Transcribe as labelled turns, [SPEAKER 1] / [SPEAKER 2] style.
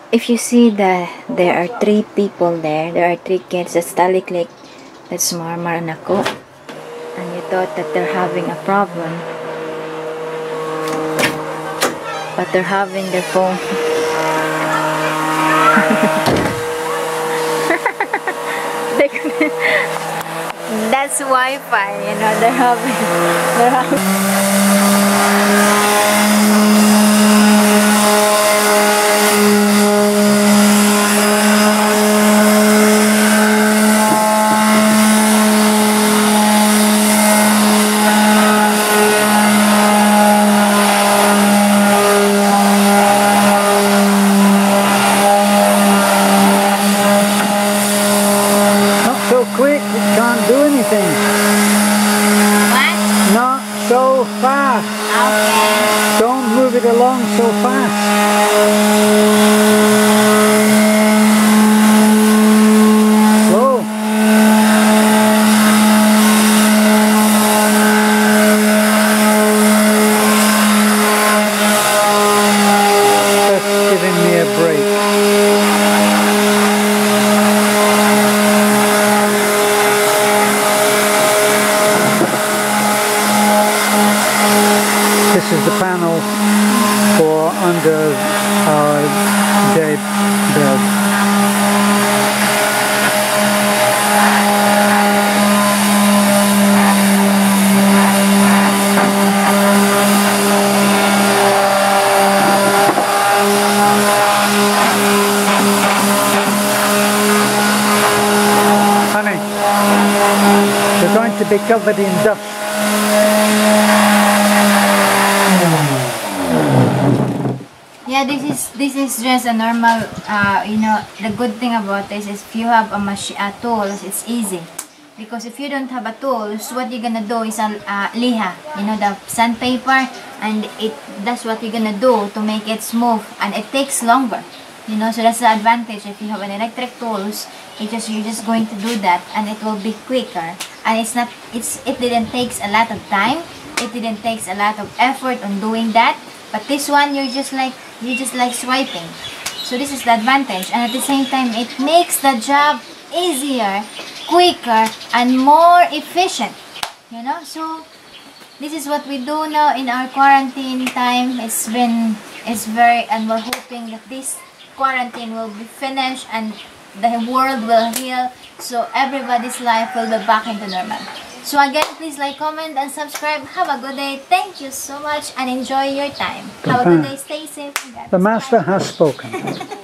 [SPEAKER 1] if you see that there are 3 people there are 3 kids, that's taliklik, that's marmar nako, and you thought that they're having a problem, but they're having their phone. That's Wi-Fi, you know, they're having
[SPEAKER 2] quick, it can't do anything.
[SPEAKER 1] What?
[SPEAKER 2] Not so fast.
[SPEAKER 1] Okay.
[SPEAKER 2] Don't move it along so fast. Slow. That's giving me a break. This is the panel for under our dead bed. Honey, you're going to be covered in dust.
[SPEAKER 1] Yeah, this is just a normal, you know, the good thing about this is if you have a tools, it's easy. Because if you don't have a tools, what you're gonna do is a liha, you know, the sandpaper, and that's what you're gonna do to make it smooth, and it takes longer, you know. So that's the advantage. If you have an electric tools, you're just going to do that, and it will be quicker, and it didn't takes a lot of time, it didn't takes a lot of effort on doing that. But this one, you're just like swiping. So this is the advantage, and at the same time, it makes the job easier, quicker, and more efficient. You know, so this is what we do now in our quarantine time. And we're hoping that this quarantine will be finished and the world will heal, so everybody's life will be back into normal. So again, please like, comment, and subscribe. Have a good day. Thank you so much and enjoy your time. Have a good day. Stay safe.
[SPEAKER 2] The master has spoken.